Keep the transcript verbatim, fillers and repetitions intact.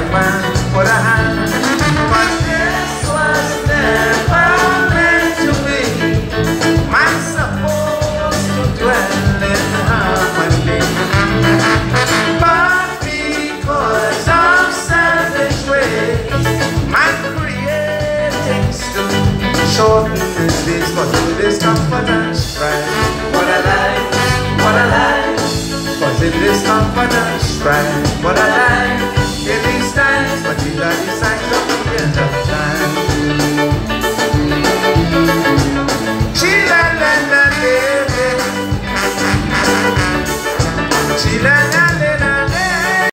man for the hand. But this was never meant to be. Man supposed to dwell in harmony. But because of selfish ways, man creating to shorten his days. But with his comfort and strife, what a life, what a life. Cause in this comfort and strife, what a life in these times, but these are the signs of the end of time.